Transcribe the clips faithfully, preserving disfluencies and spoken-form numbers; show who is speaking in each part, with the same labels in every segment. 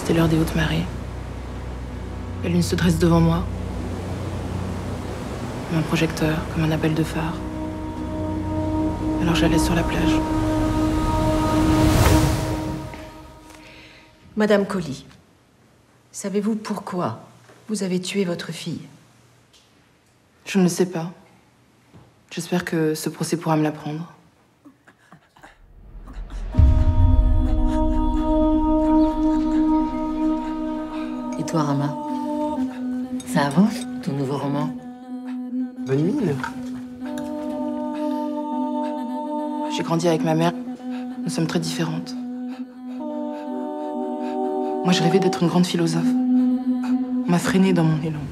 Speaker 1: C'était l'heure des hautes marées. La lune se dresse devant moi, comme un projecteur, comme un appel de phare. Alors j'allais sur la plage.
Speaker 2: Madame Colli, savez-vous pourquoi vous avez tué votre fille?
Speaker 1: Je ne le sais pas. J'espère que ce procès pourra me l'apprendre.
Speaker 2: Et toi, Rama? Ça avance, ton nouveau roman?
Speaker 3: Bonne mine.
Speaker 1: J'ai grandi avec ma mère. Nous sommes très différentes. Moi, je rêvais d'être une grande philosophe. On m'a freinée dans mon élan.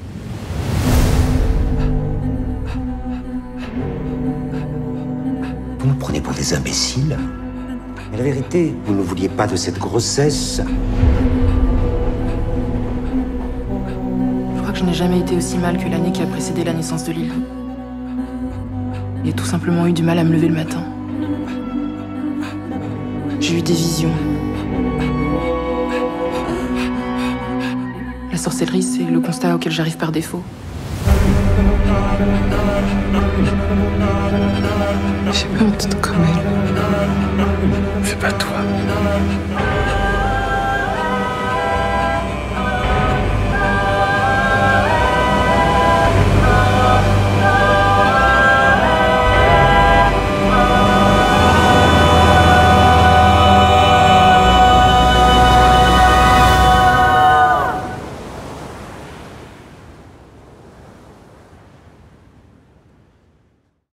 Speaker 3: Vous nous prenez pour des imbéciles. Mais la vérité, vous ne vouliez pas de cette grossesse.
Speaker 1: Je crois que je n'ai jamais été aussi mal que l'année qui a précédé la naissance de Lilou. J'ai tout simplement eu du mal à me lever le matin. J'ai eu des visions. La sorcellerie, c'est le constat auquel j'arrive par défaut.
Speaker 4: J'ai pas honte comme elle. C'est pas toi.